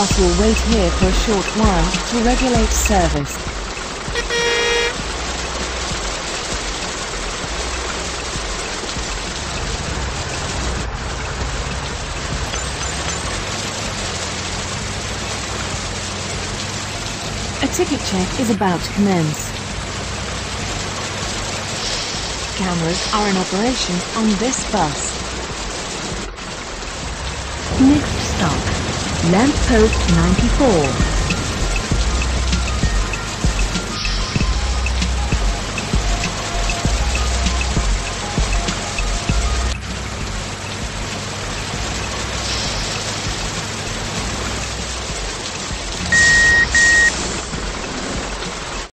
bus will wait here for a short while to regulate service. A ticket check is about to commence. Cameras are in operation on this bus. Next stop, lamp post 94.